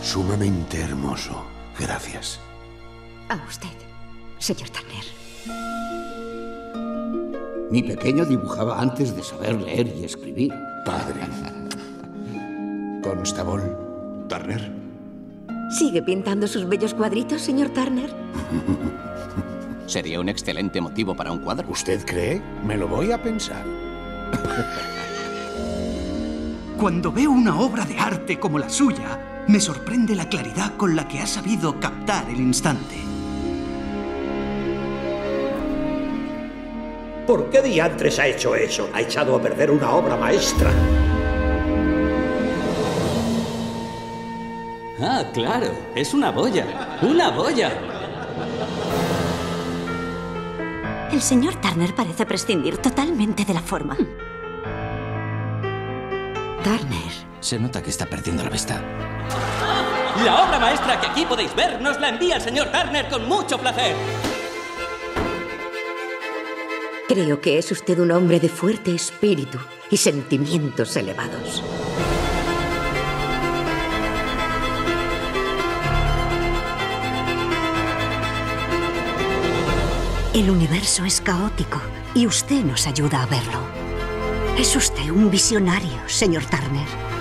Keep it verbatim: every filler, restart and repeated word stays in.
Sumamente hermoso. Gracias. A usted, señor Turner. Mi pequeño dibujaba antes de saber leer y escribir. Padre. Constable Turner. ¿Sigue pintando sus bellos cuadritos, señor Turner? Sería un excelente motivo para un cuadro. ¿Usted cree? Me lo voy a pensar. Cuando veo una obra de arte como la suya, me sorprende la claridad con la que ha sabido captar el instante. ¿Por qué diantres ha hecho eso? Ha echado a perder una obra maestra. Ah, claro. Es una boya. ¡Una boya! El señor Turner parece prescindir totalmente de la forma. Turner. Se nota que está perdiendo la vista. La obra maestra que aquí podéis ver nos la envía el señor Turner con mucho placer. Creo que es usted un hombre de fuerte espíritu y sentimientos elevados. El universo es caótico y usted nos ayuda a verlo. Es usted un visionario, señor Turner.